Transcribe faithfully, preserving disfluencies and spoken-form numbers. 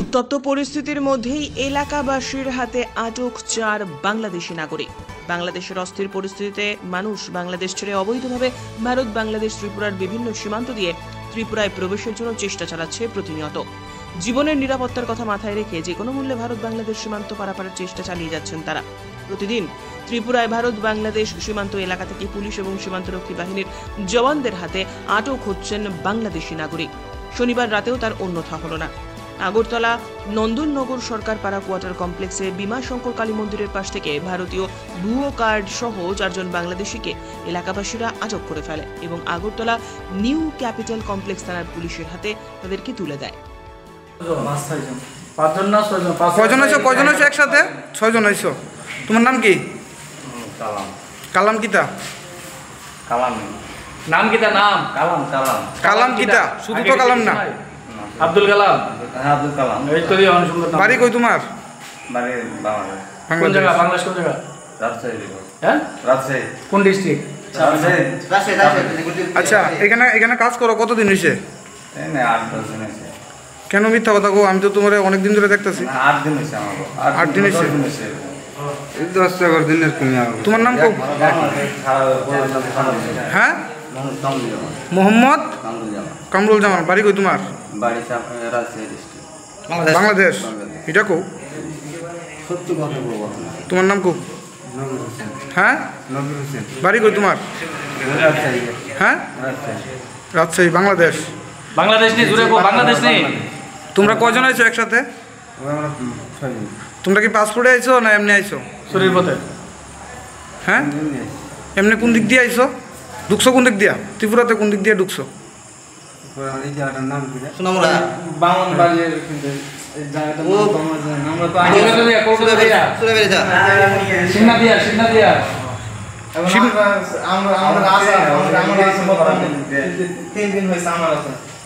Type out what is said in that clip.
উত্তপ্ত পরিস্থিতির মধ্যেই এলাকাবাসীর হাতে আটক চার বাংলাদেশি নাগরিক। বাংলাদেশের অস্থির পরিস্থিতিতে মানুষ বাংলাদেশ ছেড়ে অবৈধভাবে ভারত বাংলাদেশ ত্রিপুরার বিভিন্ন সীমান্ত দিয়ে ত্রিপুরায় প্রবেশের জন্য চেষ্টা চালাচ্ছে প্রতিনিয়ত। জীবনের নিরাপত্তার কথা মাথায় রেখে যে কোনো মূল্যে ভারত বাংলাদেশ সীমান্ত পারাপারের চেষ্টা চালিয়ে যাচ্ছেন তারা। প্রতিদিন ত্রিপুরায় ভারত বাংলাদেশ সীমান্ত এলাকা থেকে পুলিশ এবং সীমান্তরক্ষী বাহিনীর জওয়ানদের হাতে আটক হচ্ছেন বাংলাদেশি নাগরিক। শনিবার রাতেও তার অন্যথা হল না। আগরতলা নন্দননগর সরকার পাড়া কোয়ার্টার কমপ্লেক্সে বিমাশঙ্কর কালী মন্দিরের পাশ থেকে ভারতীয় ভুয়ো কার্ড সহ চারজন বাংলাদেশিকে এলাকাবাসীরা আটক করে ফেলে এবং আগরতলা নিউ ক্যাপিটাল কমপ্লেক্স থানার পুলিশের হাতে তাদেরকে তুলে দেয়। কয়জন আইছো কয়জন আইছো একসাথে? ছয়জন আইছো। তোমার নাম কি? কালাম। কালাম কিতা? কালাম নাম কিতা? নাম কালাম। কালাম কালাম কিতা? শুধু তো কালাম না, আব্দুল কালাম। হ্যাঁ, আব্দুল কালাম। এই তো দিয়ে অনুসন্ধান। বাড়ি কই তোমার? বাড়ি বাংলাদেশ। কোন জায়গা? বাংলাদেশ কোন জায়গা? রাজশাহী। হ্যাঁ, রাজশাহী। কোন ডিস্ট্রিক্ট? রাজশাহী। রাজশাহী। আচ্ছা, এখানে এখানে কাজ করো কতদিন হইছে? এই না আট দশ দিন হইছে। কেন মিথ্যা কথা গো? আমি তো তোমারে অনেক দিন ধরে দেখতেছি। না, আট দিন হইছে আমাগো। আট দিন হইছে। এই দশ এগারো দিনের কমে আও। তোমার নাম কো? হ্যাঁ, মোহাম্মদ কামরুল জামান। বাড়ি কই তোমার? বাড়ি রাজশাহী ডিস্ট্রিক্ট, বাংলাদেশ। এটা কো? সত্যি কথা বলবো। তোমার নাম কো? নবীর হোসেন। হ্যাঁ, নবীর হোসেন। বাড়ি কই তোমার? রাজশাহী। হ্যাঁ, রাজশাহী। রাজশাহী। বাংলাদেশ। বাংলাদেশ নেই, জুড়ে বাংলাদেশ নেই। তোমরা কয়জন আইছো একসাথে? তোমরা কি পাসপোর্টে আইছো না এমনি আইছো? শরীর পথে। হ্যাঁ, এমনি কোন দিক দিয়ে আইছো? ঢুকছো কোন দিক দিয়া? ত্রিপুরাতে কোন দিক দিয়ে ঢুকছো? এই জায়গাটার নাম কি? সোনামুড়া বামনবাড়ির এই জায়গাটার নাম তো আমরা জানি না। আমরা তো আগে কলকাতা দিয়া কলকাতা দিয়া চলে বেরিয়েছে। সিন্না দিয়া সিন্না দিয়া এবং আমরা আমরা আমরা আসা আমরা আমরা তিন দিন হইছে আমার আছে।